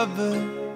lover.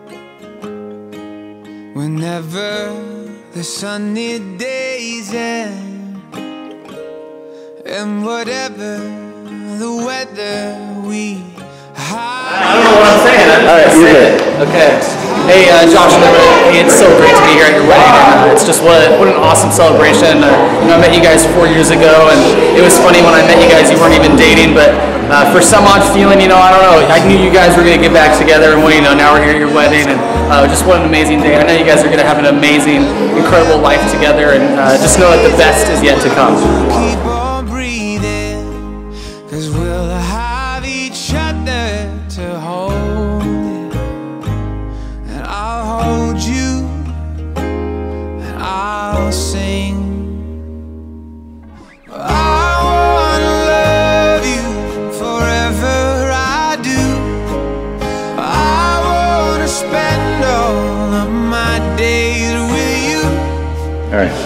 Whenever the sunny days end, and whatever the weather we hide. I don't know what I'm saying. Alright, you're good. Okay. Hey, Josh, hey, it's so great to be here at your wedding. It's just what an awesome celebration. You know, I met you guys 4 years ago, and it was funny when I met you guys. You weren't even dating, but for some odd feeling, you know, I don't know. I knew you guys were gonna get back together, and you know, now we're here at your wedding, and just what an amazing day. I know you guys are gonna have an amazing, incredible life together, and just know that the best is yet to come. Keep on breathing, 'cause we'll have each other to hold, and I'll hold you, and I'll sing. I wanna love you forever, I do. I wanna spend all of my days with you. All right.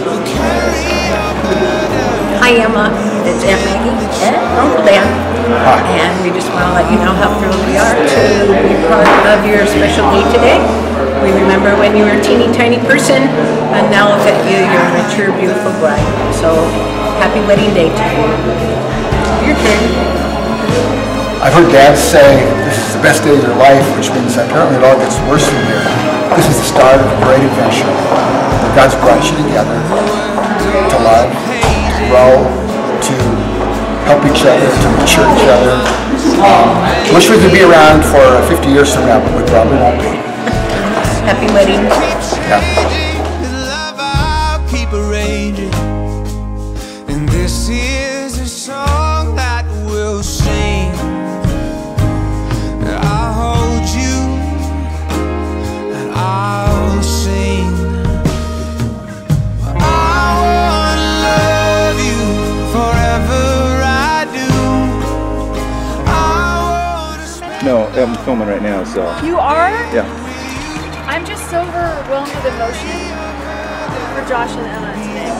Hi Emma, it's Aunt Maggie and Uncle Dan. Hi. And we just want to let you know how thrilled we are to be part of your special day today. We remember when you were a teeny tiny person, and now look at you, you're a mature, beautiful bride. So happy wedding day to you. Your turn. I've heard Dad say this is the best day of your life, which means apparently it all gets worse from here. This is the start of a great adventure. God's brought you together to love, to grow, to help each other, to mature each other. Wish we could be around for 50 years from now, but we probably won't be. Happy wedding. Yeah. Love, I'll keep arranging, and this is a song that we'll sing. I'll hold you, and I'll sing. I wanna love you forever, I do. I wanna spend. No, I'm filming right now, so. You are? Yeah. I'm just so overwhelmed with emotion for Josh and Emma today.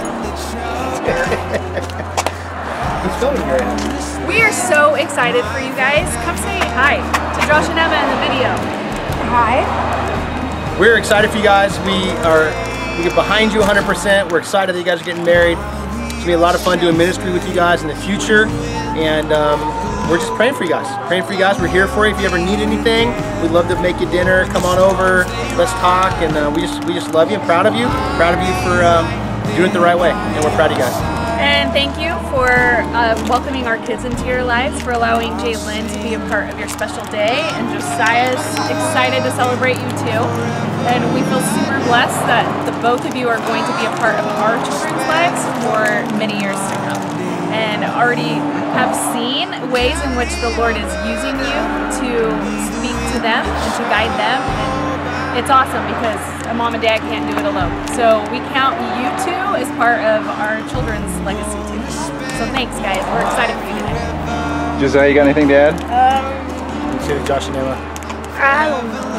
Who's filming here right now? We are so excited for you guys. Come say hi to Josh and Emma in the video. Hi. We're excited for you guys. We get behind you 100%. We're excited that you guys are getting married. It's gonna be a lot of fun doing ministry with you guys in the future, and we're just praying for you guys. Praying for you guys. We're here for you. If you ever need anything, we'd love to make you dinner. Come on over. Let's talk. And we just love you. Proud of you. Proud of you for doing it the right way. And we're proud of you guys. And thank you for welcoming our kids into your lives, for allowing Jalen to be a part of your special day, and Josiah's excited to celebrate you too. And we feel super blessed that the both of you are going to be a part of our children's lives for many years to come. And already have seen ways in which the Lord is using you to speak to them and to guide them. And it's awesome because a mom and dad can't do it alone. So we count you two as part of our children's legacy too. So thanks guys, we're excited for you today. Josiah, you got anything to add? Say to Josh and Emma. I don't know.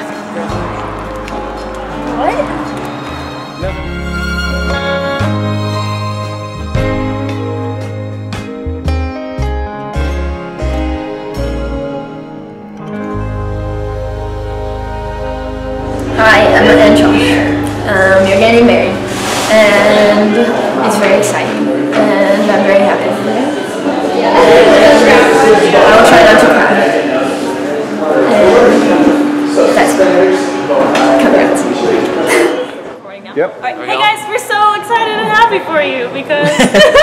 What? Hi, Emma and Josh. You're getting married, and it's very exciting, and I'm very happy. And I will try not to cry. And that's good. Congrats. Yep. All right. Hey guys, we're so excited and happy for you because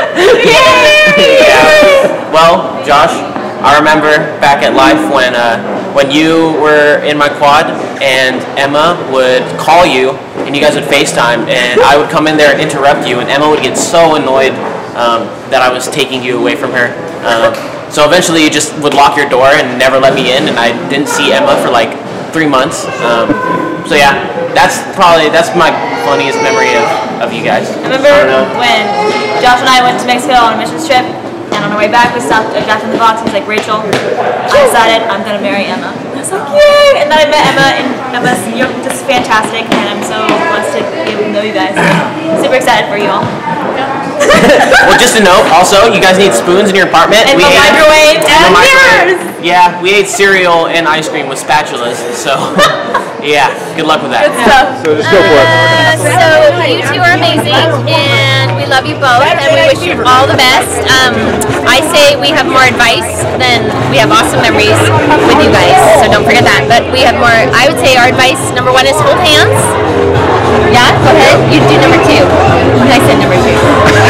Yeah. Well, Josh, I remember back at Life when you were in my quad and Emma would call you and you guys would FaceTime and I would come in there and interrupt you and Emma would get so annoyed that I was taking you away from her. So eventually you just would lock your door and never let me in, and I didn't see Emma for like 3 months. So yeah, that's my funniest memory of you guys. I remember when Josh and I went to Mexico on a missions trip, and on our way back we stopped at Jack in the Box and was like, Rachel, I decided I'm gonna marry Emma. And I was like, yay! And excited that I met Emma, and Emma's just fantastic, and I'm so blessed to be able to know you guys. Super excited for you all. Well, just a note, also, you guys need spoons in your apartment. And the microwave. And yours! Yeah, we ate cereal and ice cream with spatulas, so yeah, good luck with that. Good stuff. So just go for it. So you two are amazing, and we love you both, and we wish you all the best. I say we have more advice than we have awesome memories with you guys, so don't forget that. But we have more, I would say our advice, number one is hold hands. Yeah, go ahead. You do number two. I said number two.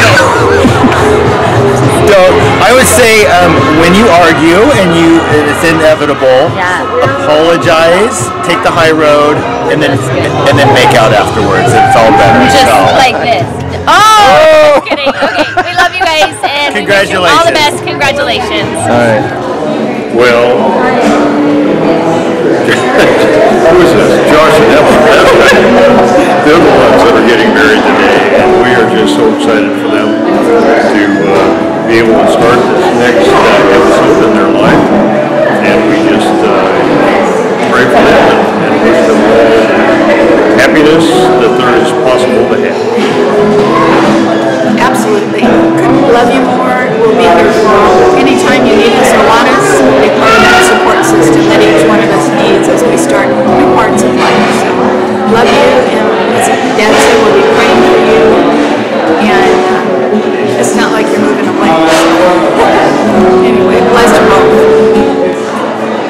So I would say when you argue and it's inevitable, apologize, take the high road, and then make out afterwards. It's all better. Just like this. Oh! Just kidding. Okay, we love you guys, and we wish you all the best. Congratulations. All right. Well, who is this? Josh and Emma. They're the ones that are getting married today, and we are just so excited for them to be able to start this next episode in their life. And we just pray for them and wish them all happiness that there is possible to have. Absolutely. Couldn't love you more. We'll be here anytime you need us or want us. Be part of that support system that each one of us needs as we start new parts of life. So, love you, and as Dad said, we'll be praying for you. And it's not like you're moving away. So. Anyway, bless you both.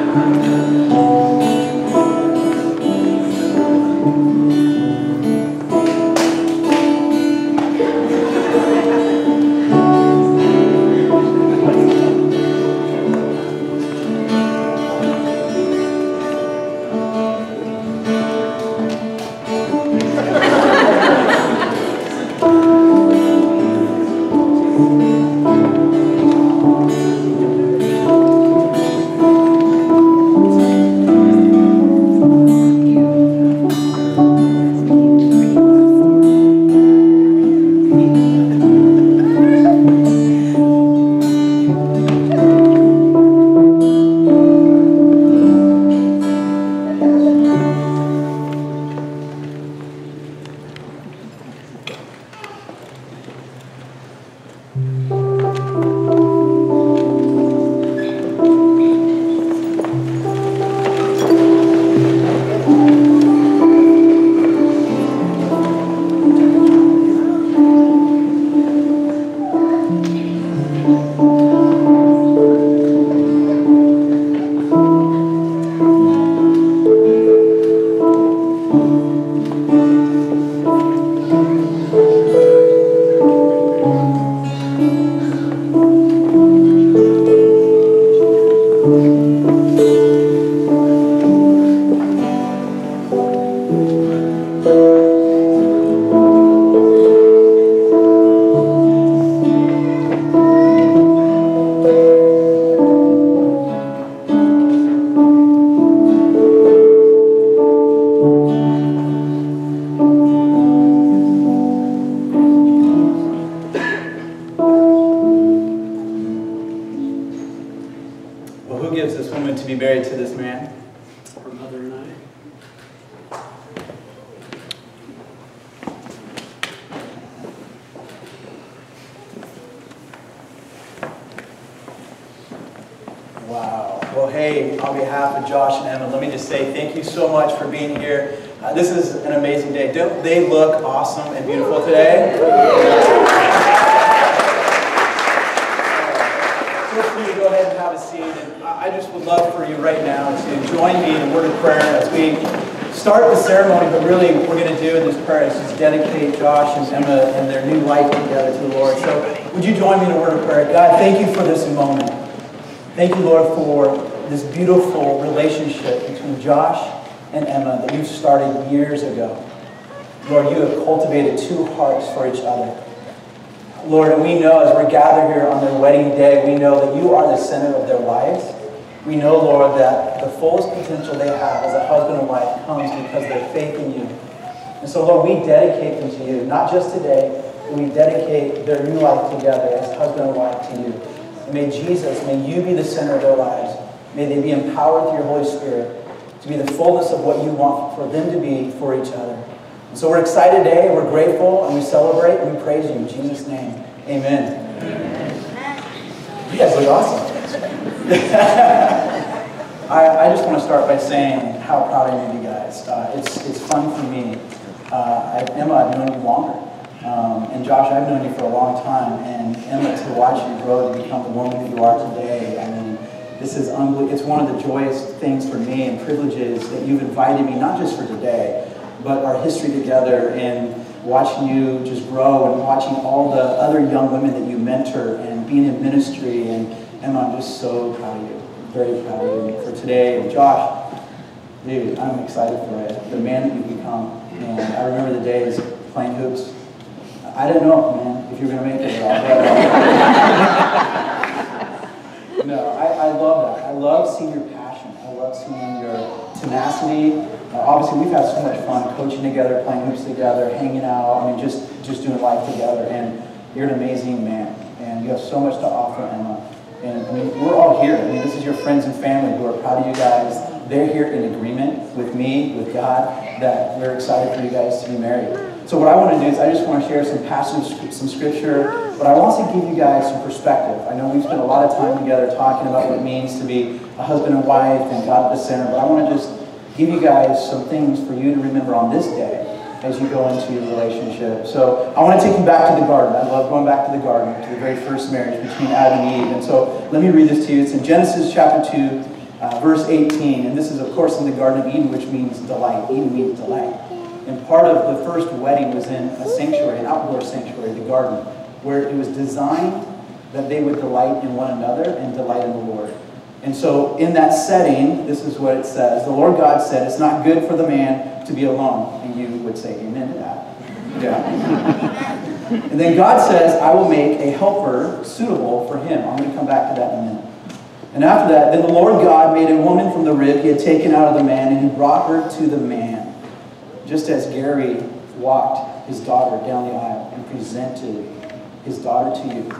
Wow. Well, hey, on behalf of Josh and Emma, let me just say thank you so much for being here. This is an amazing day. Don't they look awesome and beautiful today? Feel free to go ahead and have a seat. And I just would love for you right now to join me in a word of prayer as we start the ceremony, but really what we're going to do in this prayer is just dedicate Josh and Emma and their new life together to the Lord. So would you join me in a word of prayer? God, thank you for this moment. Thank you, Lord, for this beautiful relationship between Josh and Emma that you started years ago. Lord, you have cultivated two hearts for each other. Lord, and we know as we're gathered here on their wedding day, we know that you are the center of their lives. We know, Lord, that the fullest potential they have as a husband and wife comes because of their faith in you. And so, Lord, we dedicate them to you, not just today, but we dedicate their new life together as husband and wife to you. And may Jesus, may you be the center of their lives. May they be empowered through your Holy Spirit to be the fullness of what you want for them to be for each other. And so we're excited today, we're grateful, and we celebrate, and we praise you in Jesus' name. Amen. Amen. You guys look awesome. I just want to start by saying how proud I am of you guys. It's fun for me. Emma, I've known you longer. And Josh, I've known you for a long time. And Emma, to watch you grow to become the woman that you are today, I mean, this is unbelievable. It's one of the joyous things for me and privileges that you've invited me, not just for today, but our history together and watching you just grow and watching all the other young women that you mentor and being in ministry. And Emma, I'm just so proud of you. Very proud of you for today. And Josh, dude, I'm excited for it. The man that you've become. And I remember the days playing hoops. I didn't know, man, if you were going to make it at all. No, I love that. I love seeing your passion. I love seeing your tenacity. Obviously, we've had so much fun coaching together, playing hoops together, hanging out. I mean, just doing life together. And you're an amazing man. And you have so much to offer, Emma. And I mean, we're all here. I mean, this is your friends and family who are proud of you guys. They're here in agreement with me, with God, that we're excited for you guys to be married. So what I want to do is I just want to share some passages, some scripture, but I want to give you guys some perspective. I know we've spent a lot of time together talking about what it means to be a husband and wife and God at the center, but I want to just give you guys some things for you to remember on this day as you go into your relationship. So I want to take you back to the garden. I love going back to the garden, to the very first marriage between Adam and Eve. And so let me read this to you. It's in Genesis chapter 2, verse 18, and this is of course in the Garden of Eden, which means delight. Eden means delight. And part of the first wedding was in a sanctuary, an outdoor sanctuary, the garden, where it was designed that they would delight in one another and delight in the Lord. And so in that setting, this is what it says. The Lord God said, it's not good for the man to be alone. And you would say amen to that. Yeah. And then God says, I will make a helper suitable for him. I'm going to come back to that in a minute. And after that, then the Lord God made a woman from the rib he had taken out of the man, and he brought her to the man. Just as Gary walked his daughter down the aisle and presented his daughter to you,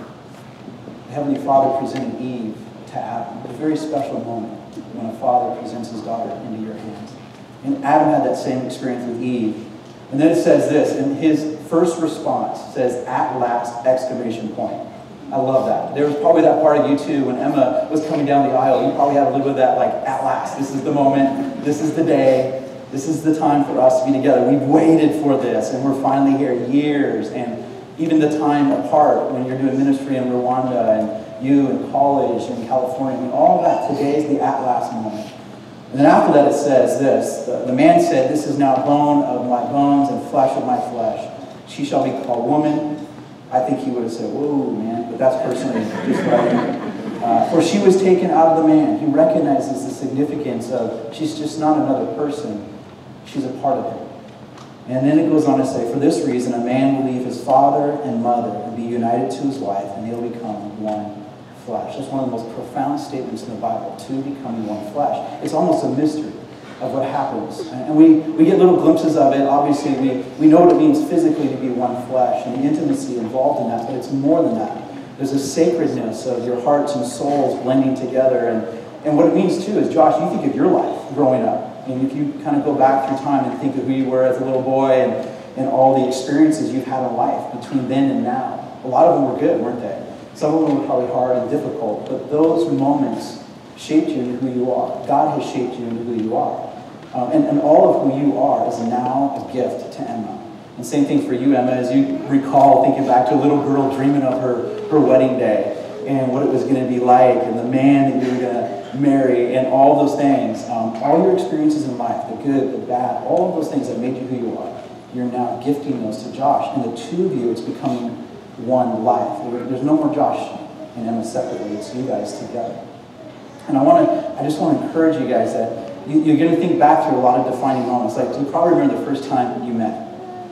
the Heavenly Father presented Eve to Adam. A very special moment when a father presents his daughter into your hands. And Adam had that same experience with Eve. And then it says this, and his first response says, at last, exclamation point. I love that. There was probably that part of you too, when Emma was coming down the aisle, you probably had a little bit of that, like, at last, this is the moment, this is the day, this is the time for us to be together. We've waited for this, and we're finally here, years, and even the time apart when you're doing ministry in Rwanda, and you in college in California, I mean, all of that, today is the at last moment. And then after that it says this, the man said, this is now bone of my bones and flesh of my flesh. She shall be called woman. I think he would have said, whoa, man, but that's personally just right. For she was taken out of the man. He recognizes the significance of, she's just not another person. She's a part of him. And then it goes on to say, for this reason, a man will leave his father and mother and be united to his wife, and they'll become one flesh. That's one of the most profound statements in the Bible, two becoming one flesh. It's almost a mystery of what happens. And we get little glimpses of it. Obviously, we know what it means physically to be one flesh and the intimacy involved in that, but it's more than that. There's a sacredness of your hearts and souls blending together. And what it means, too, is, Josh, you think of your life growing up. And if you kind of go back through time and think of who you were as a little boy and all the experiences you've had in life between then and now, a lot of them were good, weren't they? Some of them were probably hard and difficult, but those moments shaped you into who you are. God has shaped you into who you are. And all of who you are is now a gift to Emma. And same thing for you, Emma, as you recall thinking back to a little girl dreaming of her wedding day and what it was going to be like and the man that you were going to marry and all those things. All your experiences in life, the good, the bad, all of those things that made you who you are, you're now gifting those to Josh. And the two of you, it's becoming one life. There's no more Josh and Emma separately. It's you guys together. And I just want to encourage you guys that you're going to think back through a lot of defining moments. Like, you probably remember the first time you met.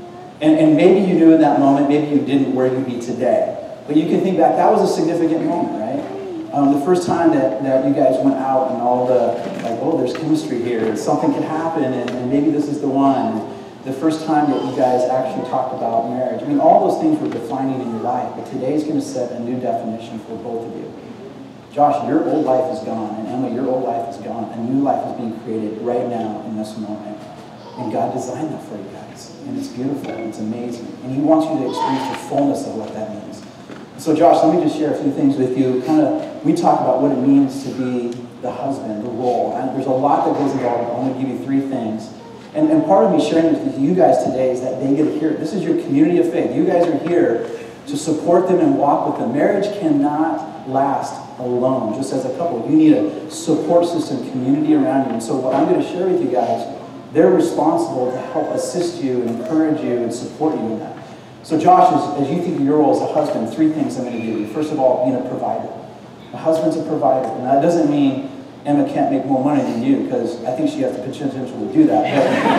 And maybe you knew in that moment, maybe you didn't where you'd be today. But you can think back, that was a significant moment, right? The first time that you guys went out and all the, like, oh, there's chemistry here, something can happen, and maybe this is the one. The first time that you guys actually talked about marriage. I mean, all those things were defining in your life, but today's going to set a new definition for both of you. Josh, your old life is gone, and Emma, your old life is gone. A new life is being created right now in this moment. And God designed that for you guys. And it's beautiful, and it's amazing. And He wants you to experience the fullness of what that means. So Josh, let me just share a few things with you. We talk about what it means to be the husband, the role. And there's a lot that goes involved. I'm going to give you 3 things. And part of me sharing this with you guys today is that they get to hear it. This is your community of faith. You guys are here to support them and walk with them. Marriage cannot last alone, just as a couple. You need a support system, community around you. And so what I'm going to share with you guys, they're responsible to help assist you and encourage you and support you in that. So Josh, as you think of your role as a husband, 3 things I'm going to give you. First of all, being a provider. A husband's a provider. And that doesn't mean Emma can't make more money than you, because I think she has the potential to do that.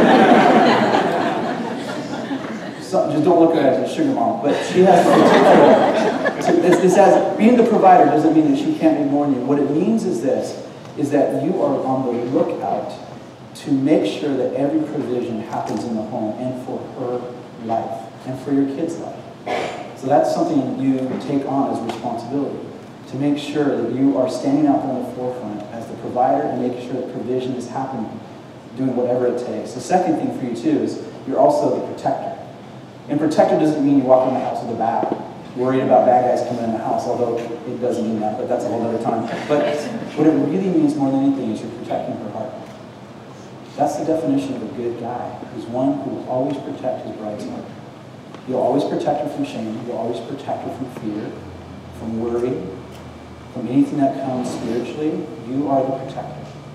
So, just don't look at her as a sugar mom. But she has the potential. Being the provider doesn't mean that she can't make more than you. What it means is this, is that you are on the lookout to make sure that every provision happens in the home and for her life and for your kids' life. So that's something you take on as responsibility, to make sure that you are standing out there on the forefront as the provider and making sure that provision is happening, doing whatever it takes. The second thing for you too is you're also the protector. And protector doesn't mean you walk in the house with a bat, worried about bad guys coming in the house, although it doesn't mean that, but that's a whole other time. But what it really means more than anything is you're protecting her heart. That's the definition of a good guy. He's one who will always protect his bride's heart. He'll always protect her from shame. He'll always protect her from fear, from worry, from anything that comes spiritually. You are the protector.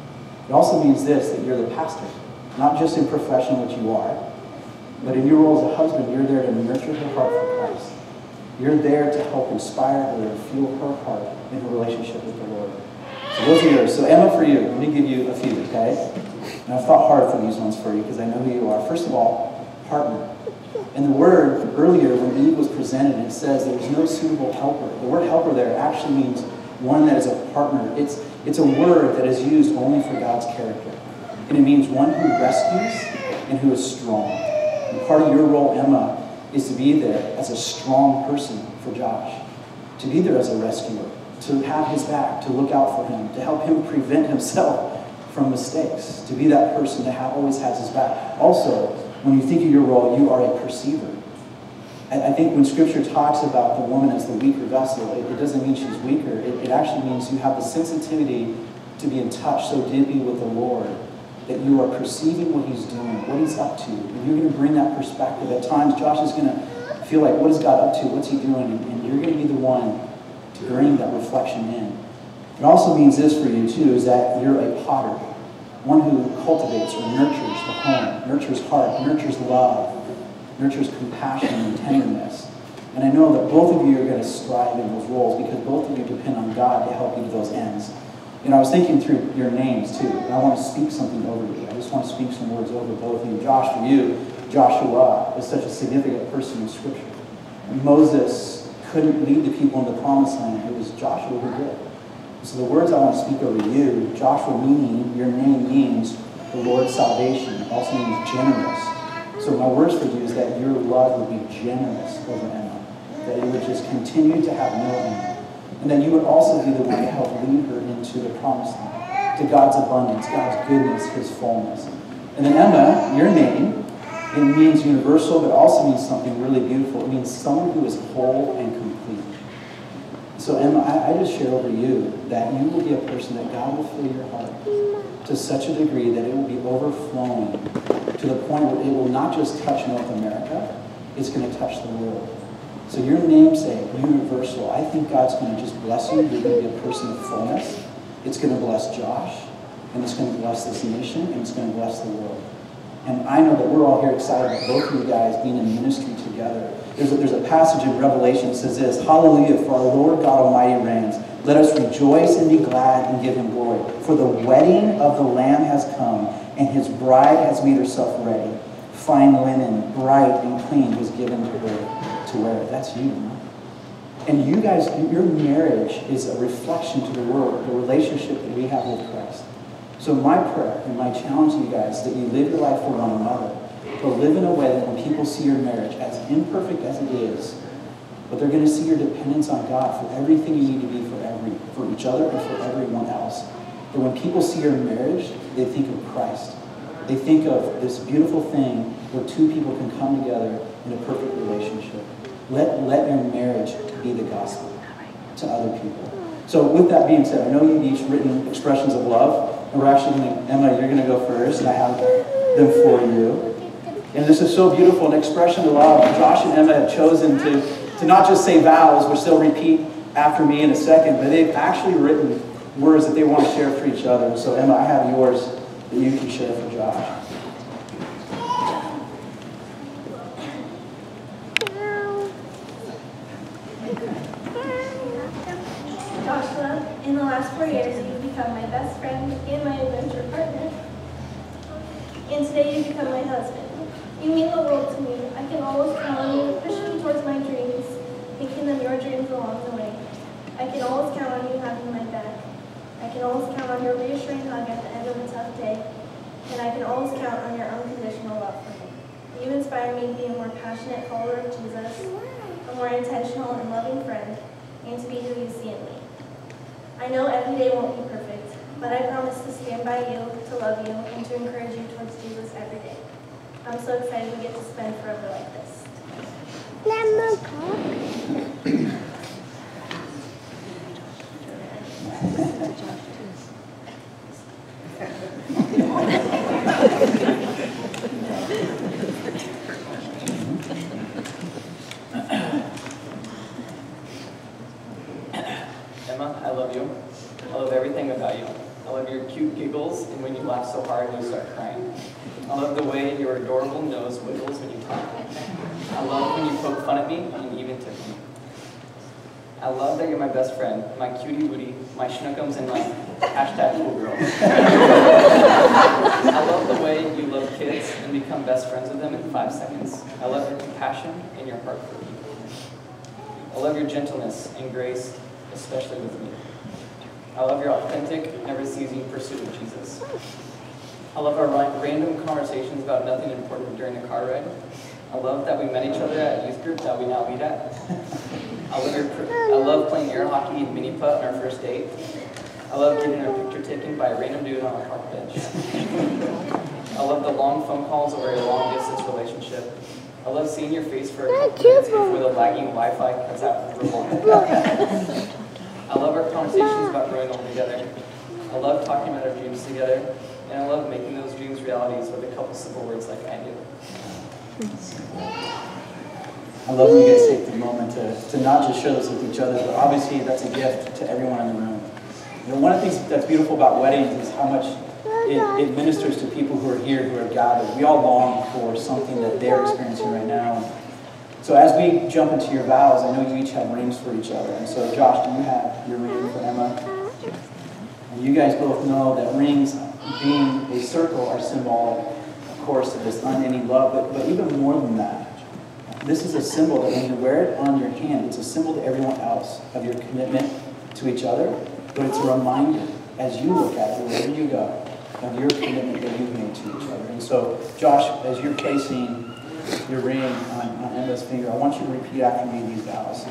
It also means this, that you're the pastor, not just in profession, which you are, but in your role as a husband, you're there to nurture her heart for Christ. You're there to help inspire her and fuel her heart in her relationship with the Lord. So those are yours. So Emma, for you, let me give you a few, okay? And I've thought hard for these ones for you because I know who you are. First of all, partner. And the word earlier when Eve was presented, it says there was no suitable helper. The word helper there actually means one that is a partner. It's a word that is used only for God's character. And it means one who rescues and who is strong. And part of your role, Emma, is to be there as a strong person for Josh. To be there as a rescuer. To have his back, to look out for him, to help him prevent himself from mistakes. To be that person that always has his back. Also, when you think of your role, you are a perceiver. I think when Scripture talks about the woman as the weaker vessel, it doesn't mean she's weaker. It actually means you have the sensitivity to be in touch so deeply with the Lord that you are perceiving what he's doing, what he's up to. And you're going to bring that perspective. At times, Josh is going to feel like, what is God up to? What's he doing? And you're going to be the one to bring that reflection in. It also means this for you, too, is that you're a potter. One who cultivates or nurtures the home, nurtures heart, nurtures love, nurtures compassion and tenderness. And I know that both of you are going to strive in those roles because both of you depend on God to help you to those ends. You know, I was thinking through your names too, and I want to speak something over you. I just want to speak some words over both of you. Josh, for you, Joshua is such a significant person in Scripture. Moses couldn't lead the people in the promised land. It was Joshua who did. So the words I want to speak over you, Joshua meaning, your name means the Lord's salvation. It also means generous. So my words for you is that your love would be generous over Emma. That you would just continue to have no end. And that you would also be the one to help lead her into the promised land. To God's abundance, God's goodness, his fullness. And then Emma, your name, it means universal, but also means something really beautiful. It means someone who is whole and complete. So Emma, I just share over you that you will be a person that God will fill your heart to such a degree that it will be overflowing to the point where it will not just touch North America, it's going to touch the world. So your namesake, universal, I think God's going to just bless you. You're going to be a person of fullness. It's going to bless Josh, and it's going to bless this nation, and it's going to bless the world. And I know that we're all here excited about both of you guys being in ministry together. There's a passage in Revelation that says this, Hallelujah, for our Lord God Almighty reigns. Let us rejoice and be glad and give him glory. For the wedding of the Lamb has come, and his bride has made herself ready. Fine linen, bright and clean, was given to her to wear. That's you, huh? And you guys, your marriage is a reflection to the world, the relationship that we have with Christ. So my prayer and my challenge to you guys is that you live your life for one another, to live in a way that when people see your marriage, as imperfect as it is, but they're going to see your dependence on God for everything you need to be for each other and for everyone else. That when people see your marriage, they think of Christ. They think of this beautiful thing where two people can come together in a perfect relationship. Let your marriage be the gospel to other people. So with that being said, I know you've each written expressions of love, and we're actually going to, Emma, you're going to go first, and I have them for you. And this is so beautiful, an expression of love. Josh and Emma have chosen to not just say vows, which they'll repeat after me in a second, but they've actually written words that they want to share for each other. So Emma, I have yours that you can share for Josh. Joshua, in the last 4 years, you've become my best friend and my adventure partner. And today you've become my husband. You mean the world to me. I can always count on you, pushing me towards my dreams, making them your dreams along the way. I can always count on you having my back. I can always count on your reassuring hug at the end of a tough day. And I can always count on your unconditional love for me. You inspire me to be a more passionate follower of Jesus, a more intentional and loving friend, and to be who you see in me. I know every day won't be perfect, but I promise to stand by you, to love you, and to encourage you towards Jesus every day. I'm so excited we get to spend forever like this. Emma, I love you. I love everything about you. I love your cute giggles and when when you laugh so hard and you start crying. I love the way your adorable nose wiggles when you talk. I love when you poke fun at me and even tip me. I love that you're my best friend, my cutie booty, my schnookums, and my hashtag cool girl. I love the way you love kids and become best friends with them in 5 seconds. I love your compassion and your heart for people. I love your gentleness and grace, especially with me. I love your authentic, never-ceasing pursuit of Jesus. I love our random conversations about nothing important during the car ride. I love that we met each other at a youth group that we now meet at. I love playing air hockey and mini putt on our first date. I love getting our picture taken by a random dude on a park bench. I love the long phone calls over a long-distance relationship. I love seeing your face for a couple minutes before the lagging Wi-Fi cuts out for long. I love our conversations about growing old together. I love talking about our dreams together. And I love making those dreams realities with a couple simple words like I do. I love when you guys take the moment to not just share this with each other, but obviously that's a gift to everyone in the room. You know, one of the things that's beautiful about weddings is how much it ministers to people who are here, who are gathered. We all long for something that they're experiencing right now. So as we jump into your vows, I know you each have rings for each other. And so Josh, do you have your ring for Emma? And you guys both know that rings, being a circle, are symbolic, of course, of this unending love, but even more than that. This is a symbol that when you wear it on your hand, it's a symbol to everyone else of your commitment to each other, but it's a reminder as you look at it, wherever you go, of your commitment that you've made to each other. And so, Josh, as you're placing your ring on Emma's finger, I want you to repeat after me these vows.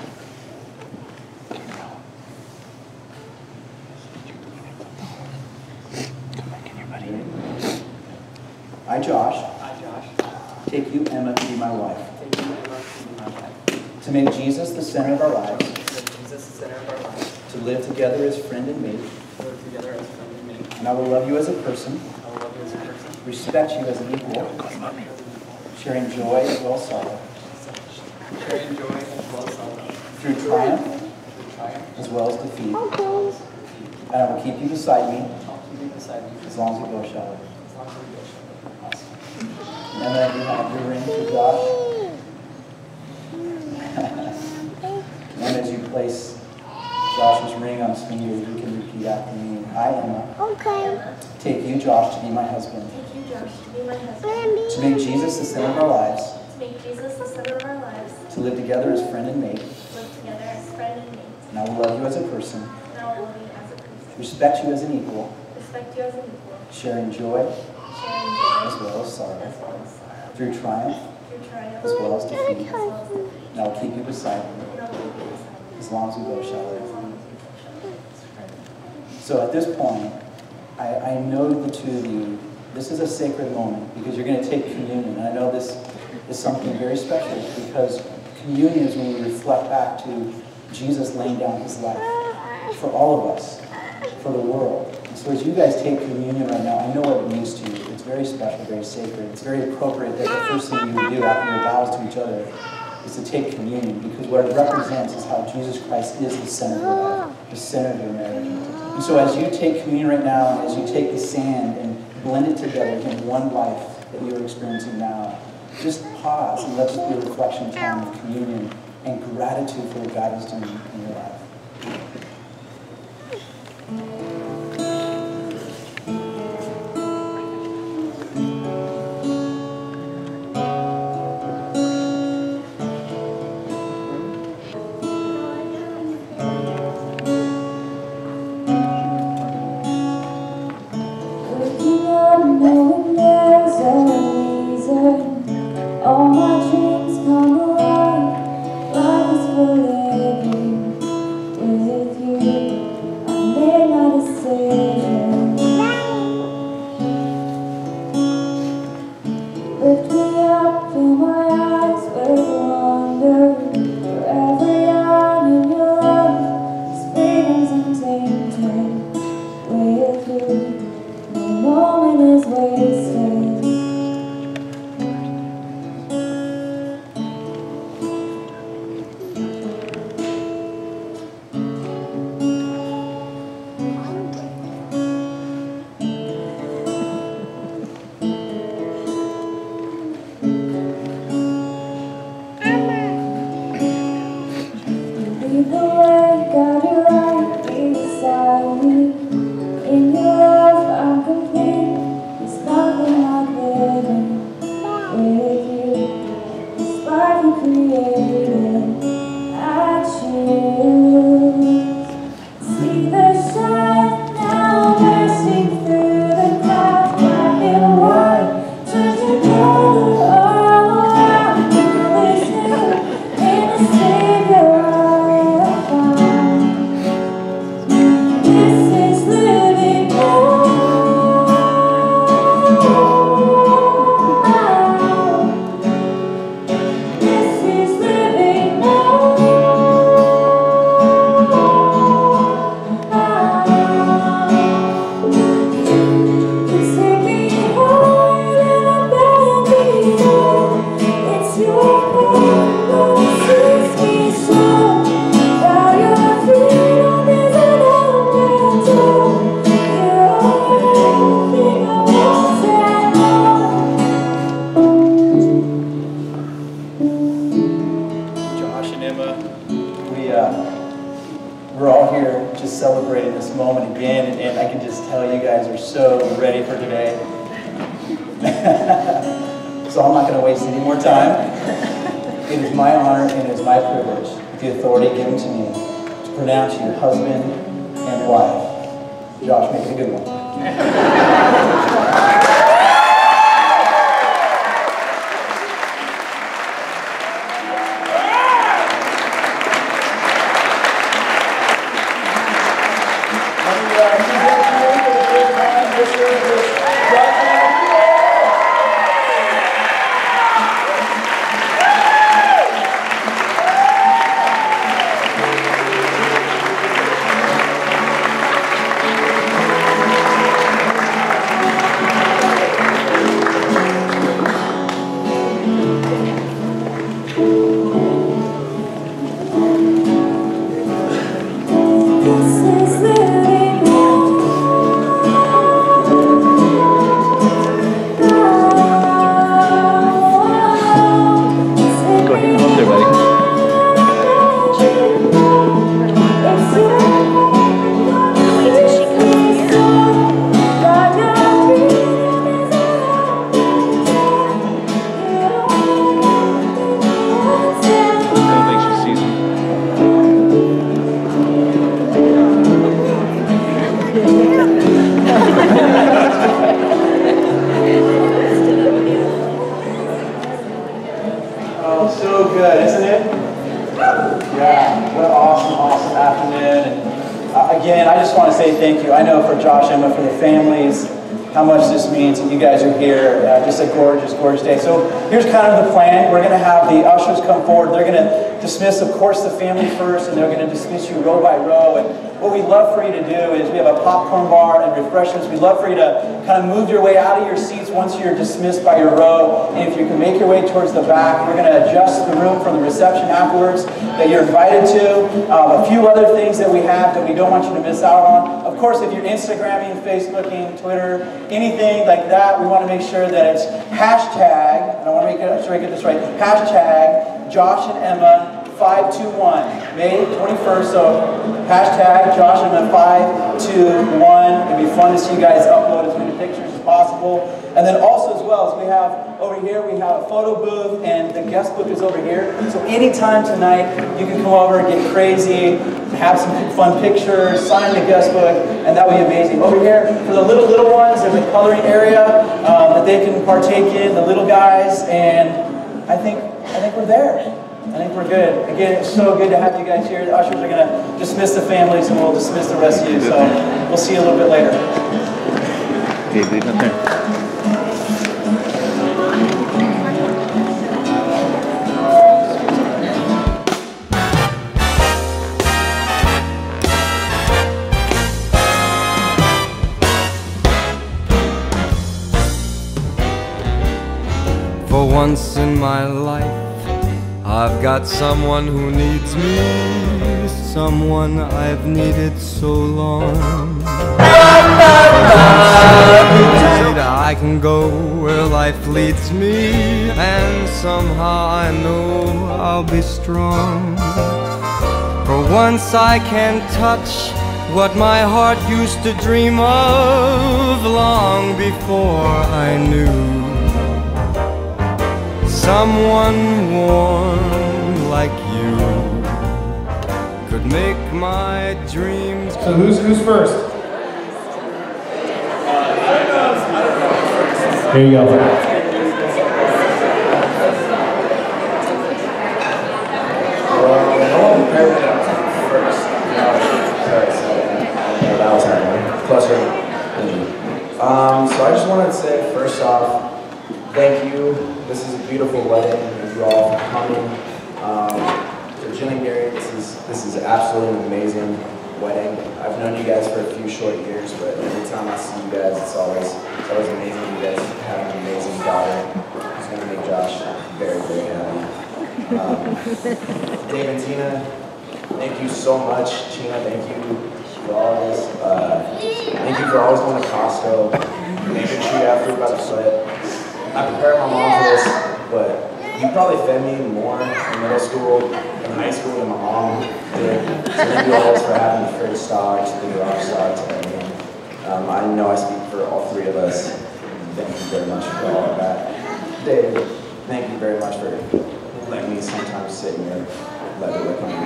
I, Josh, take you, Emma, to be my wife. To make Jesus the center of our lives. To live together as friend and mate. And I will love you as a person. Respect you as an equal. Sharing joy as well as sorrow. Through triumph as well as defeat. And I will keep you beside me as long as we both shall live. And then you have your ring for Josh. And as you place Josh's ring on his finger, you can repeat after me. I, Emma, take you, Josh, to be my husband. To make Jesus the center of our lives. To live together as friend and mate. And I will love you as a person. Respect you as an equal. Sharing joy as well as sorrow. Through triumph as well as defeat. And I will keep you beside me as long as we both shall live. So at this point, I know the two of you, this is a sacred moment because you're going to take communion. And I know this is something very special because communion is when we reflect back to Jesus laying down his life for all of us, for the world. And so as you guys take communion right now, I know what it means to you. It's very special, very sacred. It's very appropriate that the first thing you would do after your vows to each other is to take communion because what it represents is how Jesus Christ is the center of your life, the center of your marriage. And so as you take communion right now, and as you take the sand and blend it together in one life that you're experiencing now, just pause and let this be a reflection time of communion and gratitude for what God is doing in your life. All my dreams come alive. Life is full of you, with you. so I'm not going to waste any more time. It is my honor and it is my privilege, with the authority given to me, to pronounce you husband and wife. Josh, make it a good one. Again, I just want to say thank you. I know for Josh, Emma, for the families, how much this means that you guys are here. Just a gorgeous, gorgeous day. So here's kind of the plan. We're going to have the ushers come forward. They're going to dismiss, of course, the family first, and they're going to dismiss you row by row. And what we'd love for you to do is we have a popcorn bar and refreshments. We'd love for you to kind of move your way out of your seats once you're dismissed by your row. And if you can make your way towards the back, we're going to adjust the room for the reception afterwards that you're invited to. A few other things that we have that we don't want you to miss out on. Of course, if you're Instagramming, Facebooking, Twitter, anything like that, we want to make sure that it's hashtag, and I want to make sure I get this right, hashtag Josh and Emma 521, May 21st, so hashtag Josh and Emma 521. It'd be fun to see you guys upload as many pictures as possible. And then also as well as we have over here, we have a photo booth and the guest book is over here. So anytime tonight, you can come over and get crazy, have some fun pictures, sign the guest book, and that would be amazing. Over here, for the little ones, there's a coloring area that they can partake in, the little guys, and I think we're there. I think we're good. Again, it's so good to have you guys here. The ushers are going to dismiss the families and we'll dismiss the rest of you. So we'll see you a little bit later. Okay, leave it there. For once in my life, I've got someone who needs me, someone I've needed so long. I can go where life leads me, and somehow I know I'll be strong. For once I can touch what my heart used to dream of long before I knew. Someone warm like you could make my dreams. So who's first? Here you go. That was happening. Closer. So I just wanted to say, first off, thank you. This is a beautiful wedding. Thank you all for coming. To Jen and Gary, this is absolutely an amazing wedding. I've known you guys for a few short years, but every time I see you guys, it's always amazing. You guys have an amazing daughter who's going to make Josh very, very happy. Dave and Tina, thank you so much. Tina, thank you for all this. Thank you for always going to Costco, making sure you have food by the foot. I prepared my mom for this, but you probably fed me more in middle school and high school than my mom did. So thank you all for having the first stocks, the rock stocks, and everything. I know I speak for all three of us. Thank you very much for all of that. Dave, thank you very much for letting me sometimes sit in your leather recommendation.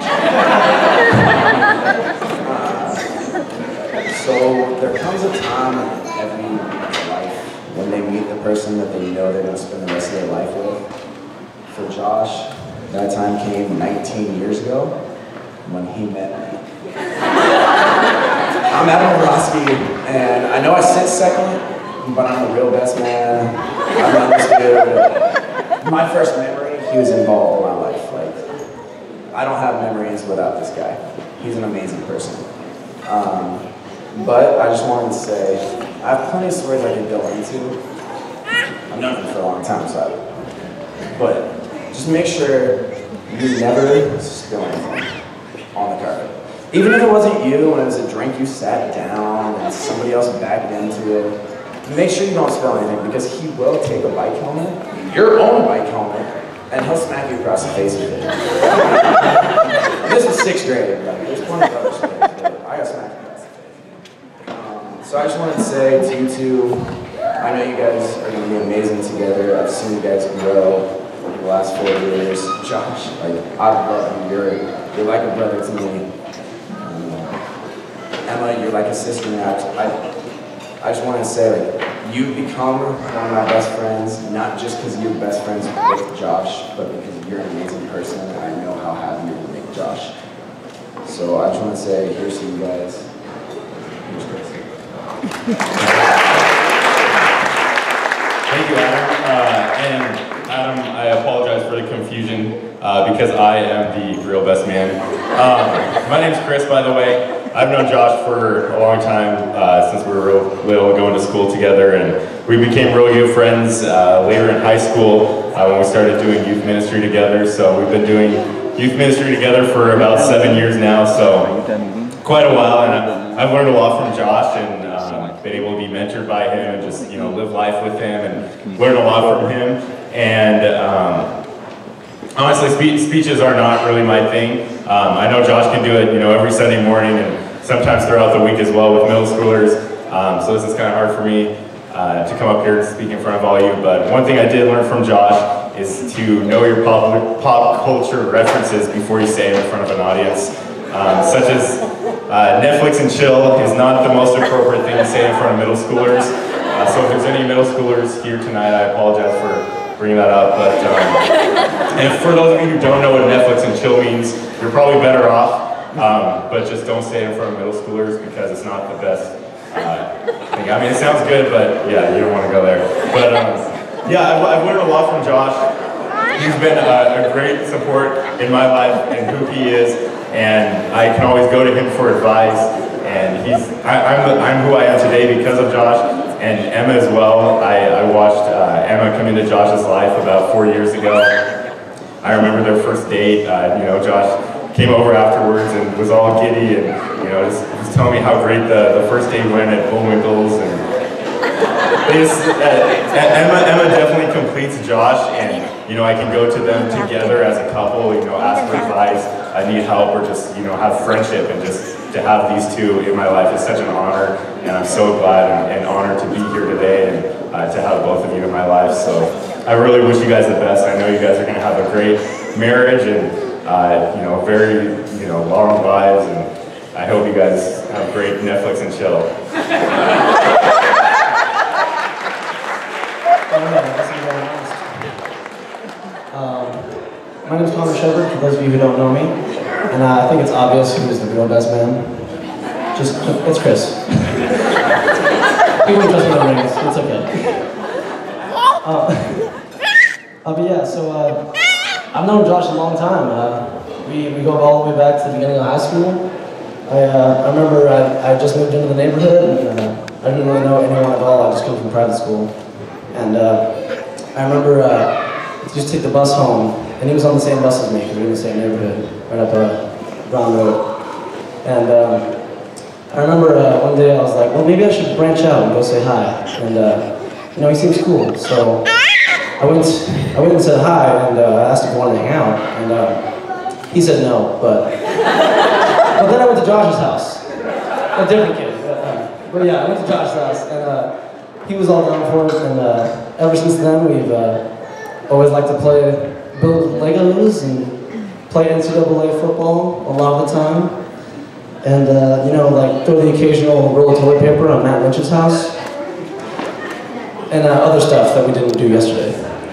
So there comes a time in everyone's life when they meet the person that they know they're going to spend the rest of their life with. For Josh, that time came 19 years ago when he met me. I'm Adam Orosky, and I know I sit second, but I'm the real best man. I run this dude. My first memory, he was involved in my life. Like, I don't have memories without this guy. He's an amazing person. But I just wanted to say, I have plenty of stories I could go into. I've known him for a long time, but just make sure you never spill anything on the carpet. Even if it wasn't you, when it was a drink you sat down and somebody else backed into it, make sure you don't spill anything, because he will take a bike helmet, your own bike helmet, and he'll smack you across the face with it. This was 6th grade, like, there's plenty of other stories, but I got smacked across the face. So I just wanted to say to you two, I know you guys are going to be amazing together. I've seen you guys grow over the last 4 years. Josh, like, I love you. You're like a brother to me. Emma, you're like a sister now. I just wanted to say, like, you've become one of my best friends, not just because you're best friends with Josh, but because you're an amazing person, and I know how happy you will make Josh. So I just want to say, here's to you guys. Here's Chris. Thank you, Adam. And Adam, I apologize for the confusion because I am the real best man. My name's Chris, by the way. I've known Josh for a long time, since we were real little, going to school together, and we became real good friends later in high school when we started doing youth ministry together. So we've been doing youth ministry together for about 7 years now, so quite a while, and I've learned a lot from Josh, and been able to be mentored by him, and just, you know, live life with him, and learn a lot from him. And honestly, speeches are not really my thing. I know Josh can do it, you know, every Sunday morning, and sometimes throughout the week as well with middle schoolers. So this is kind of hard for me to come up here and speak in front of all you. But one thing I did learn from Josh is to know your pop culture references before you say it in front of an audience. Such as Netflix and chill is not the most appropriate thing to say in front of middle schoolers. So if there's any middle schoolers here tonight, I apologize for bringing that up. But and for those of you who don't know what Netflix and chill means, you're probably better off. But just don't say it in front of middle schoolers, because it's not the best thing. I mean, it sounds good, but yeah, you don't want to go there. But yeah, I've learned a lot from Josh. He's been a great support in my life and who he is, and I can always go to him for advice. And I'm who I am today because of Josh, and Emma as well. I watched Emma come into Josh's life about 4 years ago. I remember their first date. You know, Josh came over afterwards and was all giddy, and, you know, just telling me how great the first date went at Bullwinkle's. And Emma definitely completes Josh, and, you know, I can go to them together as a couple, you know, ask for advice, I need help, or just, you know, have friendship, and just to have these two in my life is such an honor, and I'm so glad and honored to be here today, and to have both of you in my life. So I really wish you guys the best. I know you guys are going to have a great marriage, and you know, very, you know, long lives, and I hope you guys have great Netflix and chill. My name is Connor Shepard, for those of you who don't know me, and I think it's obvious who is the real best man. It's Chris. You wouldn't trust me with the rings, it's okay. But yeah, so I've known Josh a long time. We go all the way back to the beginning of high school. I remember I just moved into the neighborhood, and I didn't really know anyone at all. I just came from private school. And I remember I used to take the bus home, and he was on the same bus as me, because we were in the same neighborhood, right up Brown Road. And I remember one day I was like, well, maybe I should branch out and go say hi. And you know, he seems cool, so I went and said hi, and I asked if he wanted to hang out, and he said no, but then I went to Josh's house. A different kid, but yeah, I went to Josh's house, and he was all down for it, and ever since then always like to build Legos and play NCAA football a lot of the time. And, you know, like throw the occasional roll of toilet paper on Matt Lynch's house. And other stuff that we didn't do yesterday.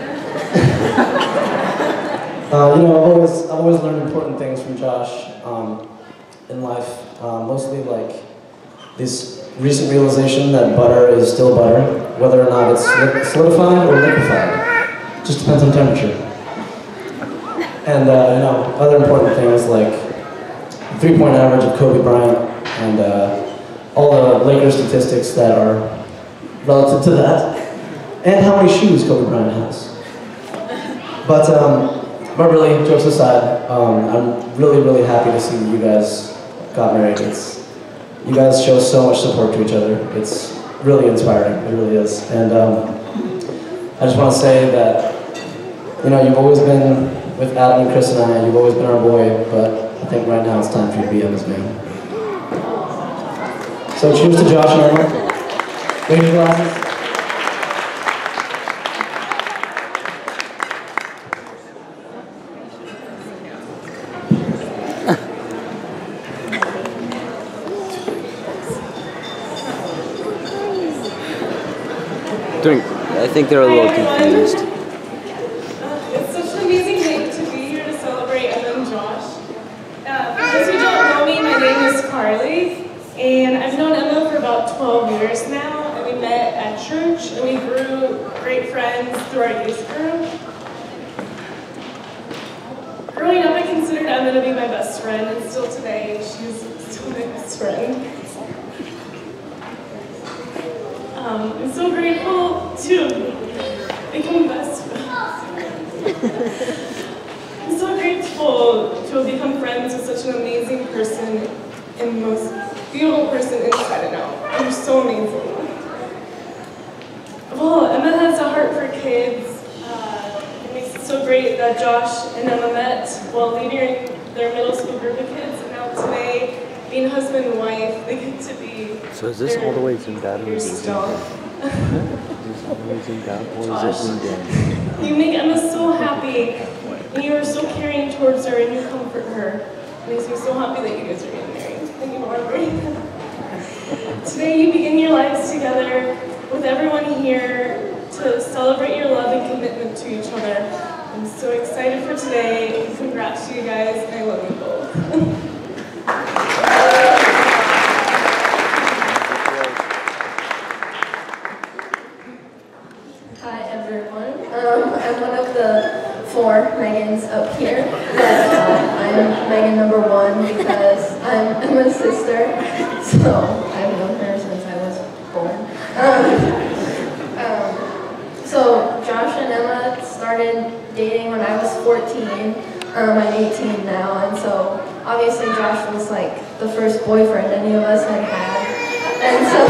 You know, I've always learned important things from Josh in life. Mostly like this recent realization that butter is still butter, whether or not it's solidified or liquefied. Just depends on temperature. And you know, other important things like the 3-point average of Kobe Bryant and all the Lakers statistics that are relative to that, and how many shoes Kobe Bryant has. But really, jokes aside, I'm really happy to see that you guys got married. You guys show so much support to each other. It's really inspiring, it really is. And I just want to say that, you know, you've always been with Adam and Chris and I, you've always been our boy, but I think right now it's time for you to be Emma's man. So cheers to Josh and Emma. Raise your glasses. I think they're a little confused. It's such an amazing day to be here to celebrate Emma and Josh. For those who don't know me, my name is Carly, and I've known Emma for about 12 years now, and we met at church, and we grew great friends through our youth group. Growing up, I considered Emma to be my best friend, and still today, she's still my best friend. I'm so grateful to become best friends. I'm so grateful to have become friends with such an amazing person and the most beautiful person inside and out. You're so amazing. Well, Emma has a heart for kids. It makes it so great that Josh and Emma met while leading their middle school group of kids, and now today, being husband and wife, they get to be. So is this all the way zoomed out, or is it zoomed in? Is this all the way zoomed out, or is it zoomed in? You make Emma so happy, and you are so caring towards her, and you comfort her. It makes me so happy that you guys are getting married. Thank you, Margaret. Today you begin your lives together with everyone here to celebrate your love and commitment to each other. I'm so excited for today, and congrats to you guys, and I love you both. Hi everyone. I'm one of the 4 Megans up here, but I'm Megan number 1 because I'm Emma's sister, so I've known her since I was born. So Josh and Emma started dating when I was 14. I'm 18 now, and so obviously Josh was like the first boyfriend any of us had had, and so.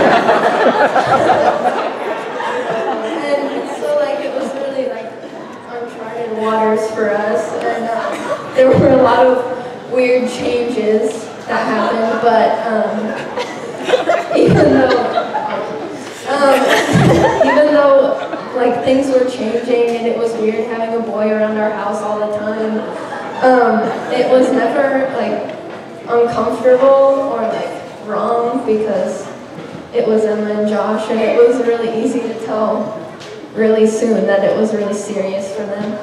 Waters for us, and there were a lot of weird changes that happened, but even though like things were changing and it was weird having a boy around our house all the time, it was never like uncomfortable or like wrong because it was Emma and Josh, and it was really easy to tell really soon that it was really serious for them.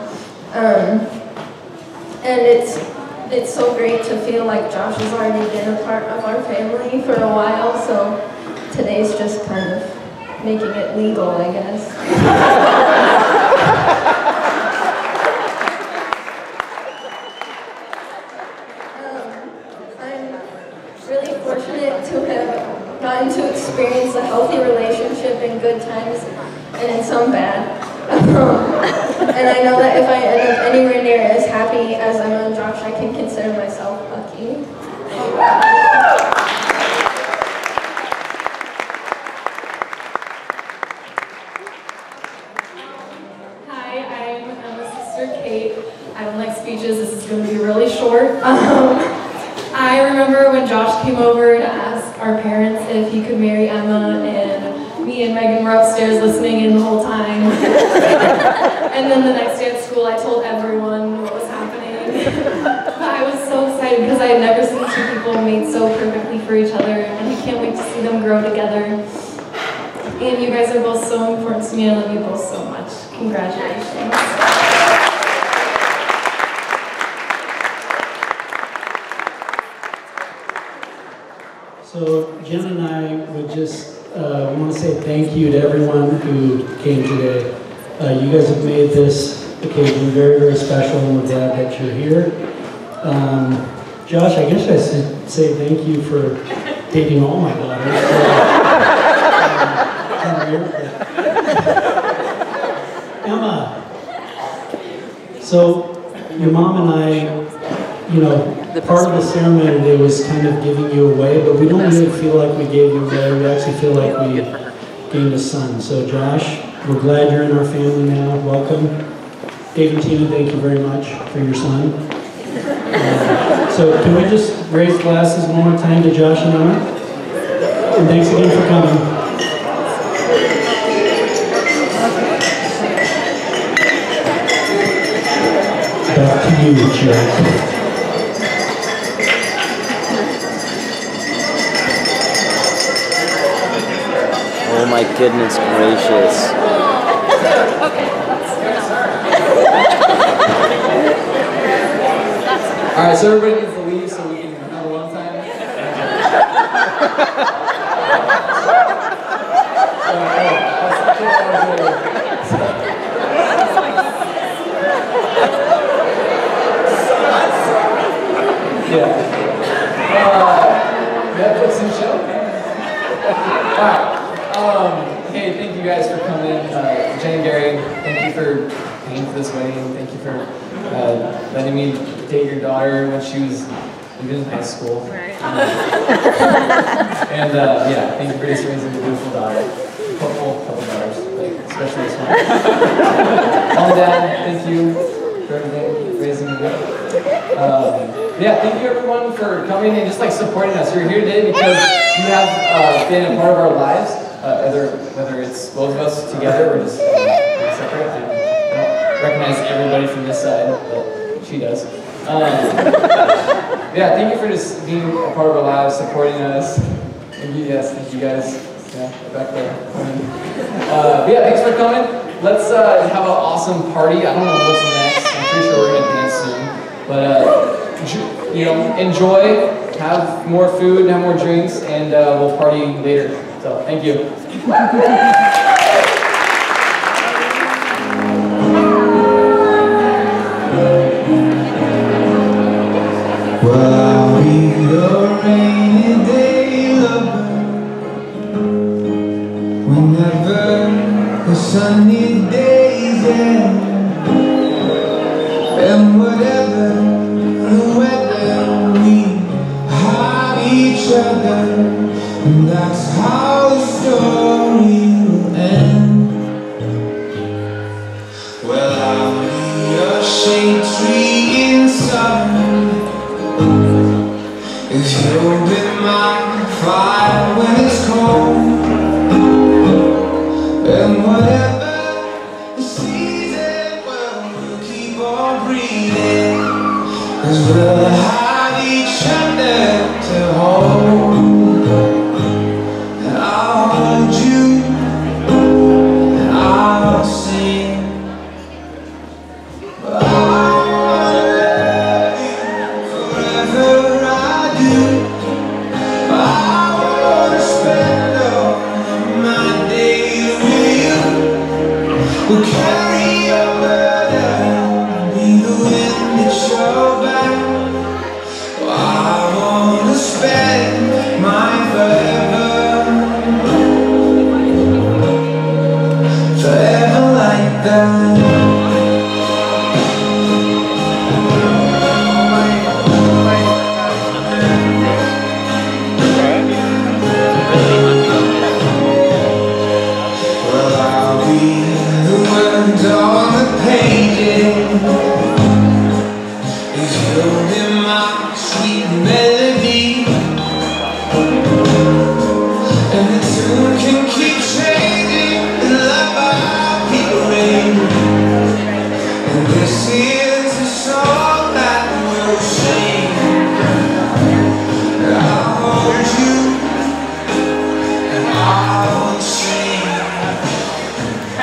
And it's so great to feel like Josh has already been a part of our family for a while, so today's just kind of making it legal, I guess. I'm really fortunate to have gotten to experience a healthy relationship in good times and in some bad. And I know that if I end up anywhere near as happy as Emma and Josh, I can consider myself lucky. Hi, I'm Emma's sister Kate. I don't like speeches, this is going to be really short. I remember when Josh came over to ask our parents if he could marry Emma, and me and Megan were upstairs listening in the whole time. And then the next day at school, I told everyone what was happening. I was so excited because I had never seen two people made so perfectly for each other, and I can't wait to see them grow together. And you guys are both so important to me. I love you both so much. Congratulations. So Jen and I would just want to say thank you to everyone who came today. You guys have made this occasion very, very special, and we're glad that you're here. Josh, I guess I should say thank you for dating all my daughters. Emma, so your mom and I, you know, part of the ceremony today was kind of giving you away, but we don't really feel like we gave you away. We actually feel like we gained a son. So Josh, we're glad you're in our family now. Welcome. Dave and Tina, thank you very much for your son. So can we just raise glasses one more time to Josh and Emma? And thanks again for coming. Back to you, Jack. Oh my goodness gracious. Alright, so everybody needs to leave so we can have a long time. Netflix and show? Alright. Hey, thank you guys for coming. Jen and Gary, thank you for paying for this wedding. Thank you for letting me date your daughter when she was even in high school. Right. And yeah, thank you for just raising a beautiful daughter. Couple daughters, especially this one. Mom and Dad, thank you for everything, raising me up. Yeah, thank you everyone for coming and just like supporting us. You're here today because you have been a part of our lives, whether it's both of us together or just separate. I don't recognize everybody from this side, but she does. Yeah, thank you for just being a part of our lives, supporting us. Thank you, yes, thank you guys. Yeah, back there. But yeah, thanks for coming. Let's have an awesome party. I don't know what's next. I'm pretty sure we're gonna dance soon. But you know, enjoy, have more food, have more drinks, and we'll party later. So, thank you. Well, I'll be your rainy day lover whenever the sunny days end, and whatever the weather, we have each other, and that's how the story will end. Well, I'll be your shade tree in summer if you'll be my fire when it's cold, and whatever the season, well, we'll keep on breathing, 'cause we'll have each other to hold, and I'll hold you, and I'll sing, but I wanna love you forever. I wanna spend all my days with you. We'll carry your burden, be the wind at your back. I wanna spend my forever like that.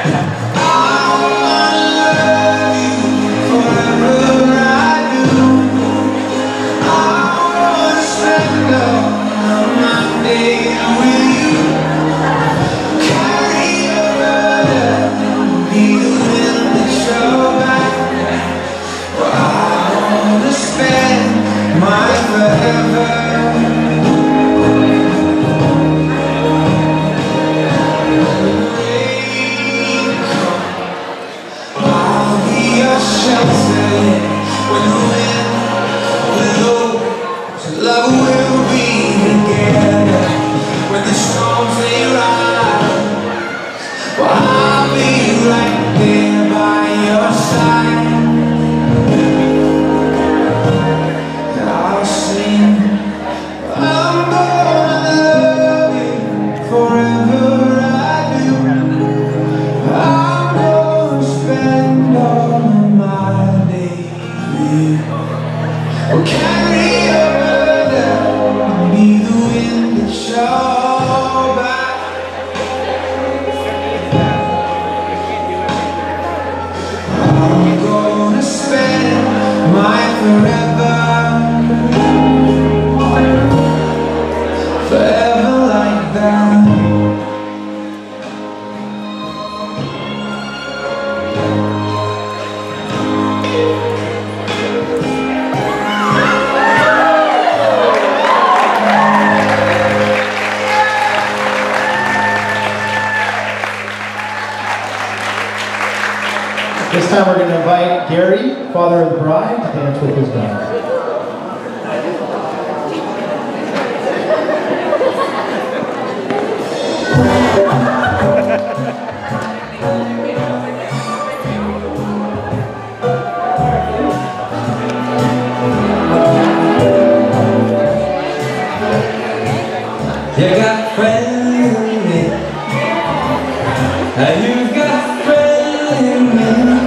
This time we're going to invite Gary, father of the bride, to dance with his daughter. You got friends in me, and you've got friends in me.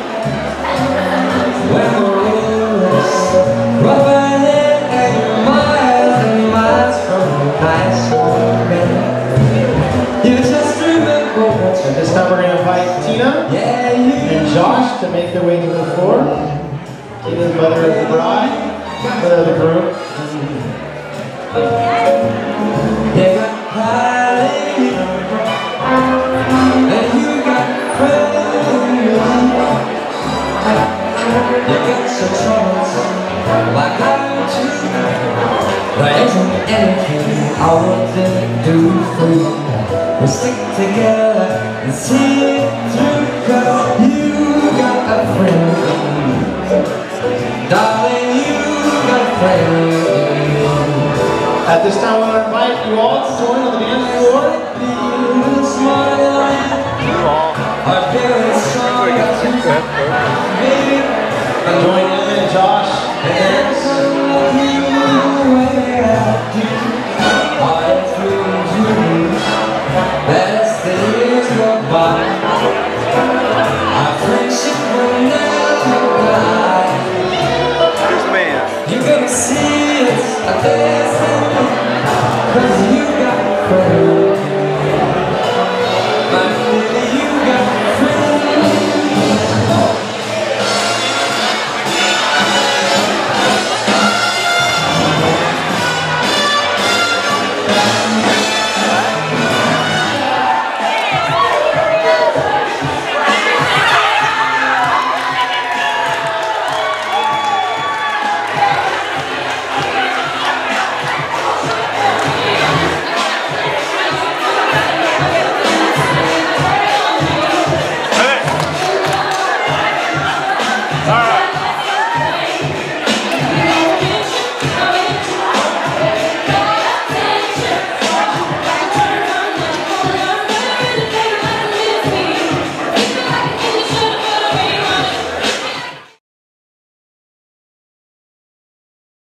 When the road is rough and miles and miles from nice warm bed, you just remember what. And this time we're going to invite Tina and Josh to make their way to the floor. Tina's mother of the bride, mother of the groom. You got pride in you, and you got friends in me. You got some troubles, like I do. There isn't anything I wouldn't do for you. We'll stick together and see it through, 'cause you got a friend in me. Darling, you got a friend in me. At this time, I want to invite you all to join on the dance floor. Join Emma and Josh